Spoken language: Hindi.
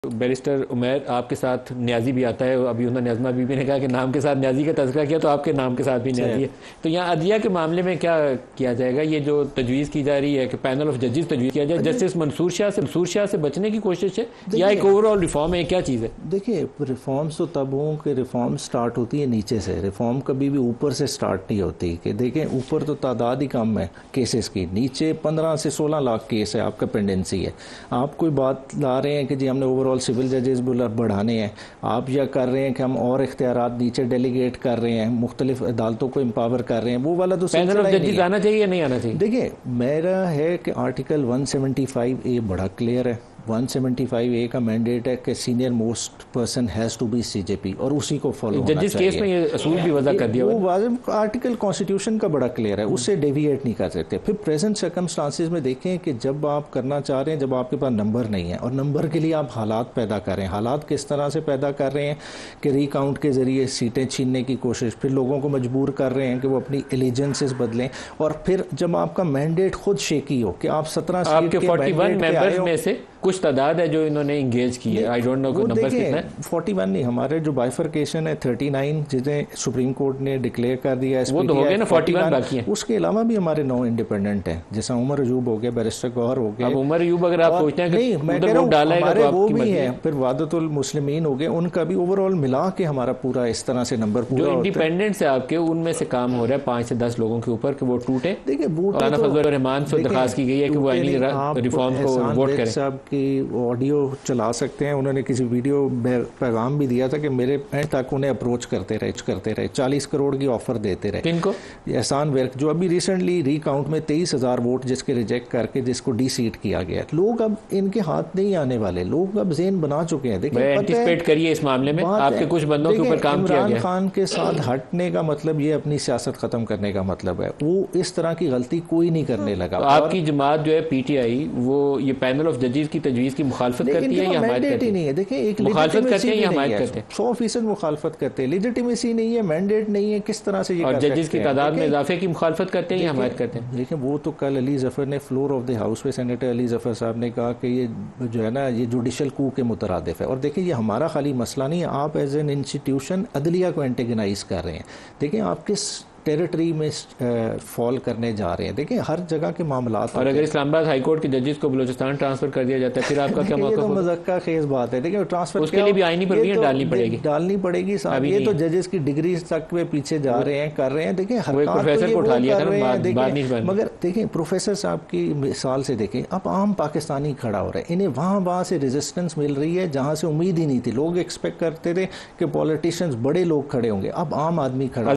बैरिस्टर उमैर आपके साथ न्याजी भी आता है। अभी उन्होंने नज़मा बीबी ने कहा कि नाम के साथ न्याजी का तज़किरा किया, तो आपके नाम के साथ भी न्याजी है। तो यहाँ अदलिया के मामले में क्या किया जाएगा? ये जो तजवीज़ की जा रही है कि पैनल ऑफ जजेस तजवीज़ किया जाए, जस्टिस मंसूर शाह से बचने की कोशिश है या एक ओवरऑल रिफॉर्म है? क्या चीज़ है? देखिए, रिफॉर्म्स तो तब हों कि रिफॉर्म स्टार्ट होती है नीचे से। रिफॉर्म कभी भी ऊपर से स्टार्ट नहीं होती। कि देखें, ऊपर तो तादाद ही कम है केसेस की, नीचे 15 से 16 लाख केस है आपका पेंडेंसी है। आप कोई बात ला रहे हैं कि जी हमने ओवरऑल सिविल जजेस बढ़ाने हैं, आप यह कर रहे हैं कि हम और इख्तियारात नीचे डेलीगेट कर रहे हैं, मुख्तलिफ अदालतों को एम्पावर कर रहे हैं, वो वाला तो पैनल ऑफ जजेस आना चाहिए या नहीं आना चाहिए? देखिए, मेरा है कि आर्टिकल 175A बड़ा क्लियर है। 175A का मैंडेट है कि senior most person has to be CJP, और उसी को फॉलो होना चाहिए। जजिस केस में ये असूल भी वज़ा कर दिया, वो वाजिब आर्टिकल कॉन्स्टिट्यूशन का बड़ा क्लियर है, उससे डेविएट नहीं कर सकते। फिर प्रेजेंट सर्कमस्टांसिस में देखें कि जब आप करना चाह रहे हैं, जब आपके पास नंबर नहीं है और नंबर के लिए आप हालात पैदा कर रहे हैं, हालात किस तरह से पैदा कर रहे हैं कि रिकाउंट के जरिए सीटें छीनने की कोशिश, फिर लोगों को मजबूर कर रहे हैं कि वो अपनी एलिजेंसेस बदलें, और फिर जब आपका मैंडेट खुद शेकी हो कि आप 17 सीट के 41 मेंबर्स में से कुछ तादाद है जो इन्होंने इंगेज की है। आई डोंट नो नंबर कितना है। 41 नहीं, हमारे जो बाइफर्केशन है 39 जिसे सुप्रीम कोर्ट ने डिक्लेयर कर दिया है, वो तो हो गया ना, 41 बाकी है। उसके अलावा भी हमारे 9 इंडिपेंडेंट हैं, जैसा उमर अयूब हो गया, बैरिस्टर गौहर हो गए। अब उमर अयूब अगर आप सोचते हैं कि मैं कह रहा हूं हमारे वो भी है, फिर वादतुल मुस्लिमीन हो गए, उनका भी ओवरऑल मिला के हमारा पूरा इस तरह से नंबर पूरा। जो इंडिपेंडेंट्स है आपके, उनमें से काम हो रहा है 5 से 10 लोगों के ऊपर कि वो टूटे। देखिए, रहमान से दरखास्त की गई है कि वो रिफॉर्म को वोट करें। साहब की ऑडियो चला सकते हैं, उन्होंने किसी वीडियो पैगाम भी दिया था कि मेरे तक उन्हें अप्रोच करते रहे 40 करोड़ की ऑफर देते रहे। किनको? एहसान वर्क, जो अभी रिसेंटली रिकाउंट में 23,000 वोट जिसके रिजेक्ट करके जिसको डी-सीट किया गया। लोग अब इनके हाथ नहीं आने वाले, लोग अब ज़हन बना चुके हैं। देखिए, एंटिसिपेट करिए इस मामले में आपके कुछ बंदों के ऊपर काम किया गया। इमरान खान के साथ हटने का मतलब ये अपनी सियासत खत्म करने का मतलब है। वो इस तरह की गलती कोई नहीं करने लगा। तो आपकी जमात जो है PTI, वो ये पैनल ऑफ जजेस की तजवीज़ की मुखालफत करती है या मैंडेट ही नहीं है? देखिए, एक मुखालफत करते हैं या हमायत करते हैं? 100% मुखालफत करते हैं। लेजिटिमेसी नहीं है, मैंडेट नहीं है, किस तरह से ये और जजेस की तादाद में इजाफे की मुखालफत करते हैं या हमायत करते हैं? देखिए, वो तो कल अली जफर ने फ्लोर ऑफ द हाउस पे, सेनेटर अली जफर साहब ने कहा कि ये जो है ना, ये जुडिशल कू के मुतरादिफ है। और देखिए, ये हमारा खाली मसला नहीं है, आप एज एन इंस्टीट्यूशन अदलिया को एंटेगनाइज कर रहे हैं। देखिए, आप किस टेरिटरी में फॉल करने जा रहे हैं। देखिए, हर जगह के मामलात। और अगर इस्लामाबाद हाई कोर्ट के जजेस को बलूचिस्तान ट्रांसफर कर दिया जाता है, फिर आपका क्या मौका? ये तो मज़ाक़ खेज बात है। देखिए, ट्रांसफर उसके लिए भी आईनी प्रक्रिया डालनी पड़ेगी साहब। ये तो जजेस की डिग्री तक में पीछे जा रहे हैं, कर रहे हैं। देखिए, हर प्रोफेसर को उठा लिया था, मगर देखिए, प्रोफेसर साहब की मिसाल से देखें, अब आम पाकिस्तानी खड़ा हो रहा है। इन्हें वहाँ से रेजिस्टेंस मिल रही है जहाँ से उम्मीद ही नहीं थी। लोग एक्सपेक्ट करते थे कि पॉलिटिशियंस बड़े लोग खड़े होंगे, अब आम आदमी खड़ा